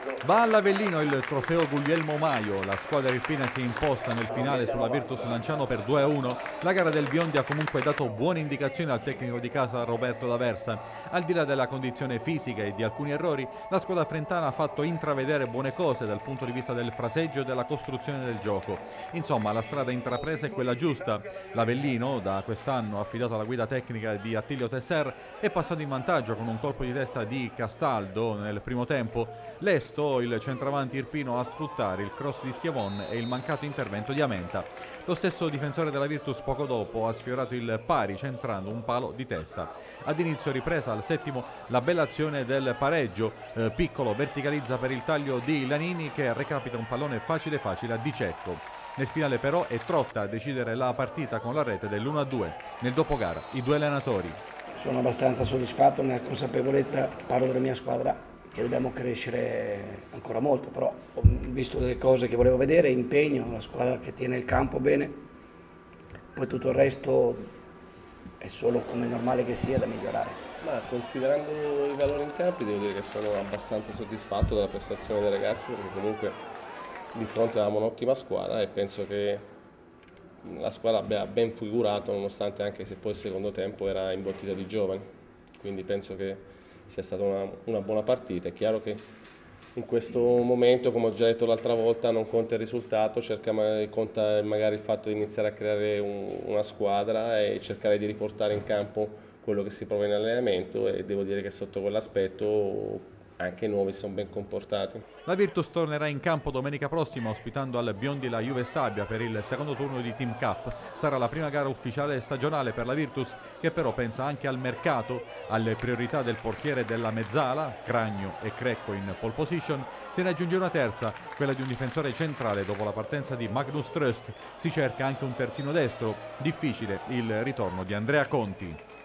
Va all'Avellino il trofeo Guglielmo Maio, la squadra irpina si è imposta nel finale sulla Virtus Lanciano per 2-1. La gara del Biondi ha comunque dato buone indicazioni al tecnico di casa Roberto D'Aversa. Al di là della condizione fisica e di alcuni errori, la squadra frentana ha fatto intravedere buone cose dal punto di vista del fraseggio e della costruzione del gioco. Insomma, la strada intrapresa è quella giusta. L'Avellino, da quest'anno affidato alla guida tecnica di Attilio Tesser, è passato in vantaggio con un colpo di testa di Castaldo nel primo tempo. Lesto il centravanti irpino a sfruttare il cross di Schiavon e il mancato intervento di Amenta. Lo stesso difensore della Virtus poco dopo ha sfiorato il pari centrando un palo di testa. Ad inizio ripresa al settimo la bella azione del pareggio. Piccolo verticalizza per il taglio di Lanini che recapita un pallone facile facile a Di Cecco. Nel finale però è Trotta a decidere la partita con la rete dell'1-2. Nel dopogara i due allenatori. Sono abbastanza soddisfatto nella consapevolezza, parlo della mia squadra, che dobbiamo crescere ancora molto, però ho visto delle cose che volevo vedere, impegno, la squadra che tiene il campo bene, poi tutto il resto è solo come normale che sia da migliorare. Ma considerando i valori in campo devo dire che sono abbastanza soddisfatto della prestazione dei ragazzi, perché comunque di fronte avevamo un'ottima squadra e penso che la squadra abbia ben figurato, nonostante anche se poi il secondo tempo era imbottita di giovani, quindi penso che sia stata una buona partita. È chiaro che in questo momento, come ho già detto l'altra volta, non conta il risultato, conta magari il fatto di iniziare a creare una squadra e cercare di riportare in campo quello che si prova in allenamento, e devo dire che sotto quell'aspetto anche i nuovi sono ben comportati. La Virtus tornerà in campo domenica prossima ospitando al Biondi la Juve Stabia per il secondo turno di Team Cup. Sarà la prima gara ufficiale stagionale per la Virtus, che però pensa anche al mercato, alle priorità del portiere della mezzala, Cragno e Crecco in pole position. Se ne aggiunge una terza, quella di un difensore centrale dopo la partenza di Magnus Tröst. Si cerca anche un terzino destro, difficile il ritorno di Andrea Conti.